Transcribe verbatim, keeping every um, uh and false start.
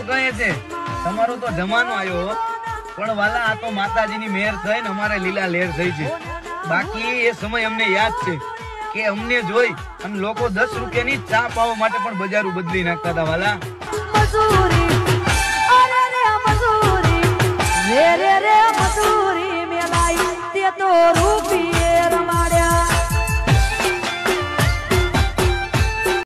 કહે છે તમારો તો જમાનો આવ્યો, પણ વાલા આ તો માતાજીની મહેર થઈને અમારે લીલા લહેર થઈ છે. બાકી એ સમય અમને યાદ છે કે અમને જોઈ અને લોકો દસ રૂપિયાની ચા પાવા માટે પણ બજારું બદલી નાખતા હતા વાલા.